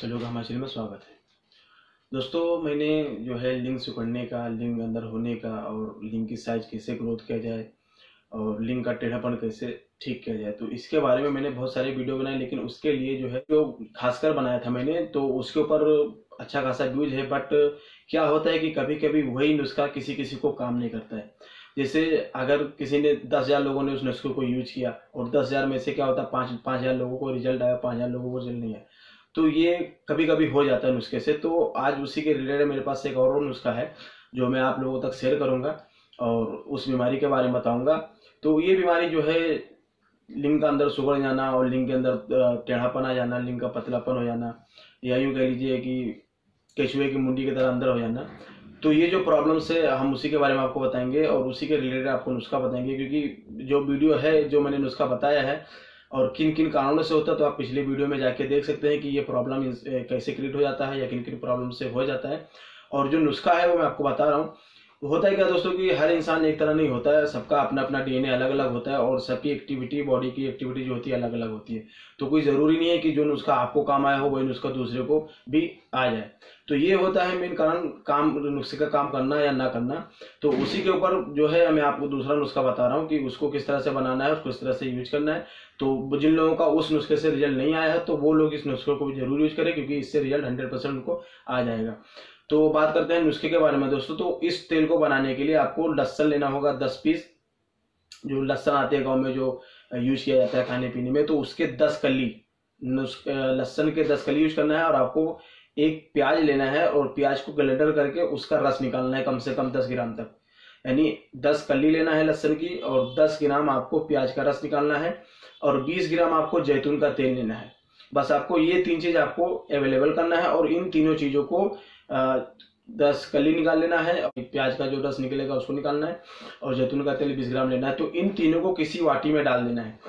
चलो हमारे चैनल में स्वागत है। दोस्तों, मैंने जो है लिंक सिकुड़ने का, लिंक अंदर होने का और लिंक की साइज कैसे ग्रोथ किया जाए और लिंक का टेढ़ापन कैसे ठीक किया जाए, तो इसके बारे में मैंने बहुत सारे वीडियो बनाए। लेकिन उसके लिए जो है जो खासकर बनाया था मैंने, तो उसके ऊपर अच्छा खासा व्यूज है। बट क्या होता है कि कभी कभी वही नुस्खा किसी किसी को काम नहीं करता है। जैसे अगर किसी ने 10,000 लोगों ने उस नुस्खे को यूज किया और 10,000 में से क्या होता है 5,000 लोगों को रिजल्ट आया, 5,000 लोगों को रिजल्ट नहीं आया, तो ये कभी कभी हो जाता है नुस्खे से। तो आज उसी के रिलेटेड मेरे पास एक और नुस्खा है जो मैं आप लोगों तक शेयर करूंगा और उस बीमारी के बारे में बताऊंगा। तो ये बीमारी जो है लिंग का अंदर सुगड़ जाना और लिंग के अंदर टेढ़ापन आ जाना, लिंग का पतलापन हो जाना, या यूँ कह लीजिए कि केचुए की मुंडी की तरह अंदर हो जाना। तो ये जो प्रॉब्लम्स है हम उसी के बारे में आपको बताएंगे और उसी के रिलेटेड आपको नुस्खा बताएंगे। क्योंकि जो वीडियो है जो मैंने नुस्खा बताया है और किन किन कारणों से होता है, तो आप पिछले वीडियो में जाके देख सकते हैं कि ये प्रॉब्लम कैसे क्रिएट हो जाता है या किन किन प्रॉब्लम से हो जाता है। और जो नुस्खा है वो मैं आपको बता रहा हूँ। होता है क्या दोस्तों कि हर इंसान एक तरह नहीं होता है, सबका अपना अपना डीएनए अलग अलग होता है और सबकी एक्टिविटी, बॉडी की एक्टिविटी जो होती है अलग अलग होती है। तो कोई ज़रूरी नहीं है कि जो नुस्खा आपको काम आया हो वही नुस्खा दूसरे को भी आ जाए। तो ये होता है मेन कारण, काम नुस्खे का काम करना या ना करना। तो उसी के ऊपर जो है मैं आपको दूसरा नुस्खा बता रहा हूँ कि उसको किस तरह से बनाना है, उसको किस तरह से यूज करना है। तो जिन लोगों का उस नुस्खे से रिजल्ट नहीं आया है तो वो लोग इस नुस्खे को भी जरूर यूज करें, क्योंकि इससे रिजल्ट 100% उनको आ जाएगा। तो बात करते हैं नुस्खे के बारे में दोस्तों। तो इस तेल को बनाने के लिए आपको लहसुन लेना होगा 10 पीस। जो लहसुन आते हैं गाँव में जो यूज किया जाता है खाने पीने में, तो उसके 10 कली लहसुन के 10 कली यूज करना है। और आपको एक प्याज लेना है और प्याज को ग्लेंडर करके उसका रस निकालना है कम से कम 10 ग्राम तक। यानी 10 कली लेना है लहसुन की और 10 ग्राम आपको प्याज का रस निकालना है और 20 ग्राम आपको जैतून का तेल लेना है। बस आपको ये 3 चीज आपको अवेलेबल करना है और इन तीनों चीजों को 10 कली निकाल लेना है और प्याज का जो रस निकलेगा उसको निकालना है और जैतून का तेल 20 ग्राम लेना है। तो इन तीनों को किसी वाटी में डाल देना है।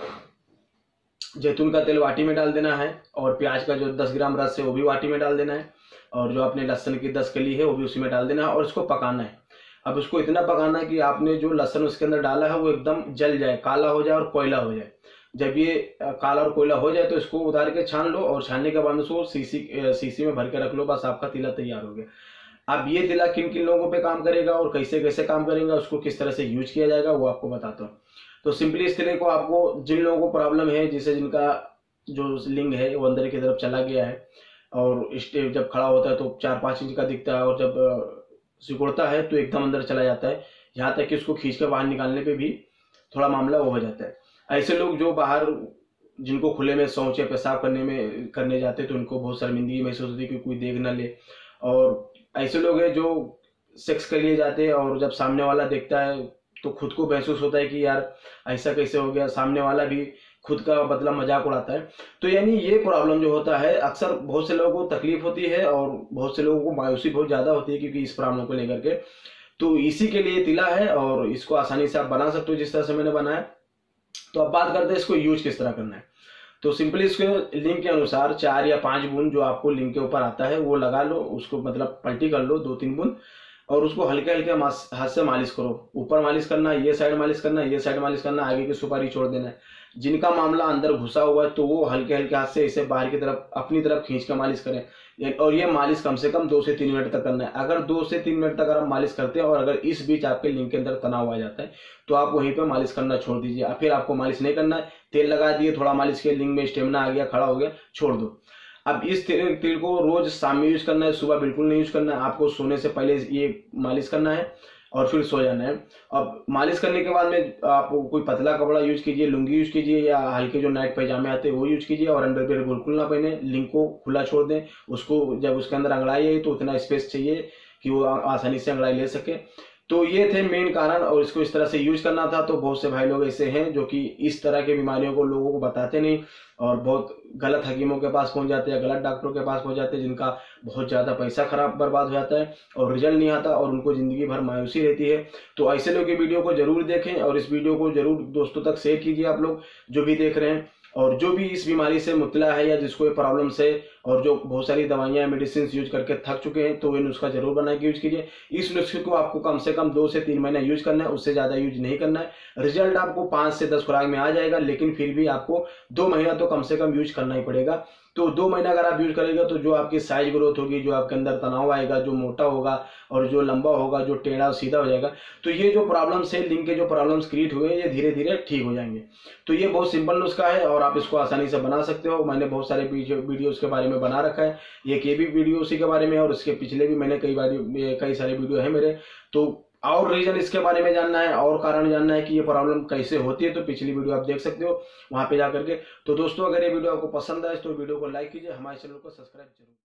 जैतून का तेल वाटी में डाल देना है और प्याज का जो 10 ग्राम रस है वो भी वाटी में डाल देना है और जो आपने लहसुन की 10 कली है वो भी उसी में डाल देना है और इसको पकाना है। अब उसको इतना पकाना है कि आपने जो लहसुन उसके अंदर डाला है वो एकदम जल जाए, काला हो जाए और कोयला हो जाए। जब ये काला और कोयला हो जाए तो इसको उतार के छान लो और छानने के बाद उसको सीसी में भर के रख लो। बस आपका तिला तैयार हो गया। अब ये तिला किन किन लोगों पे काम करेगा और कैसे कैसे काम करेगा, उसको किस तरह से यूज किया जाएगा वो आपको बताता हूँ। तो सिंपली इस तिले को आपको जिन लोगों को प्रॉब्लम है, जिसे जिनका जो लिंग है वो अंदर की तरफ चला गया है और स्टेप जब खड़ा होता है तो 4-5 इंच का दिखता है और जब सिकुड़ता है तो एकदम अंदर चला जाता है, यहाँ तक कि उसको खींच के बाहर निकालने पे भी थोड़ा मामला वो हो जाता है। ऐसे लोग जो बाहर, जिनको खुले में शौच या पेशाब करने जाते हैं तो उनको बहुत शर्मिंदगी महसूस होती है कि कोई देख ना ले। और ऐसे लोग हैं जो सेक्स के लिए जाते हैं और जब सामने वाला देखता है तो खुद को महसूस होता है कि यार ऐसा कैसे हो गया, सामने वाला भी खुद का मतलब मजाक उड़ाता है। तो यानी ये प्रॉब्लम जो होता है अक्सर बहुत से लोगों को तकलीफ होती है और बहुत से लोगों को मायूसी बहुत ज्यादा होती है क्योंकि इस प्रॉब्लम को लेकर के। तो इसी के लिए तिला है और इसको आसानी से आप बना सकते हो जिस तरह से मैंने बनाया। तो अब बात करते हैं इसको यूज किस तरह करना है। तो सिंपली इसके लिंक के अनुसार 4 या 5 बूंद जो आपको लिंक के ऊपर आता है वो लगा लो, उसको मतलब पलटी कर लो 2-3 बूंद और उसको हल्के हल्के हाथ से मालिश करो। ऊपर मालिश करना, ये साइड मालिश करना, ये साइड मालिश करना, आगे की सुपारी छोड़ देना है। जिनका मामला अंदर घुसा हुआ है तो वो हल्के हल्के हाथ से इसे बाहर की तरफ अपनी तरफ खींच कर मालिश करें और ये मालिश कम से कम 2 से 3 मिनट तक करना है। अगर 2 से 3 मिनट तक अगर आप मालिश करते हैं और अगर इस बीच आपके लिंक के अंदर तनाव आ जाता है तो आप वहीं पे मालिश करना छोड़ दीजिए। फिर आपको मालिश नहीं करना है, तेल लगा दिए, थोड़ा मालिश के लिंक में स्टेमिना आ गया, खड़ा हो गया, छोड़ दो। अब इस तेल को रोज शाम में यूज करना है, सुबह बिल्कुल नहीं यूज करना है। आपको सोने से पहले ये मालिश करना है और फिर सो जाना है। अब मालिश करने के बाद में आप कोई पतला कपड़ा यूज कीजिए, लुंगी यूज कीजिए या हल्के जो नाइट पैजामे आते हैं वो यूज कीजिए और अंडरवियर बिल्कुल ना पहने, लिंक को खुला छोड़ दें। उसको जब उसके अंदर अंगड़ाई है तो उतना स्पेस चाहिए कि वो आसानी से अंगड़ाई ले सके। तो ये थे मेन कारण और इसको इस तरह से यूज करना था। तो बहुत से भाई लोग ऐसे हैं जो कि इस तरह की बीमारियों को लोगों को बताते नहीं और बहुत गलत हकीमों के पास पहुंच जाते हैं, गलत डॉक्टरों के पास पहुंच जाते हैं, जिनका बहुत ज्यादा पैसा खराब बर्बाद हो जाता है और रिजल्ट नहीं आता और उनको जिंदगी भर मायूसी रहती है। तो ऐसे लोग ये वीडियो को जरूर देखें और इस वीडियो को जरूर दोस्तों तक शेयर कीजिए, आप लोग जो भी देख रहे हैं और जो भी इस बीमारी से मुब्तला है या जिसको ये प्रॉब्लम से और जो बहुत सारी दवाइयां मेडिसिन यूज करके थक चुके हैं तो ये नुस्खा जरूर बना के यूज कीजिए। इस नुस्खे को आपको कम से कम 2 से 3 महीना यूज करना है, उससे ज्यादा यूज नहीं करना है। रिजल्ट आपको 5 से 10 खुराक में आ जाएगा, लेकिन फिर भी आपको 2 महीना तो कम से कम यूज करना ही पड़ेगा। तो 2 महीना अगर आप यूज करेंगे तो जो आपकी साइज ग्रोथ होगी, जो आपके अंदर तनाव आएगा, जो मोटा होगा और जो लंबा होगा, जो टेढ़ा सीधा हो जाएगा, तो ये जो प्रॉब्लम्स है, लिंग के जो प्रॉब्लम्स क्रिएट हुए, ये धीरे धीरे ठीक हो जाएंगे। तो ये बहुत सिंपल नुस्खा है और आप इसको आसानी से बना सकते हो। मैंने बहुत सारे वीडियो उसके बारे में बना रखा है, ये भी वीडियो उसी के बारे में और उसके पिछले भी मैंने कई सारे वीडियो है मेरे। तो और रीजन इसके बारे में जानना है और कारण जानना है कि ये प्रॉब्लम कैसे होती है, तो पिछली वीडियो आप देख सकते हो वहां पे जाकर के। तो दोस्तों, अगर ये वीडियो आपको पसंद आए तो वीडियो को लाइक कीजिए, हमारे चैनल को सब्सक्राइब जरूर।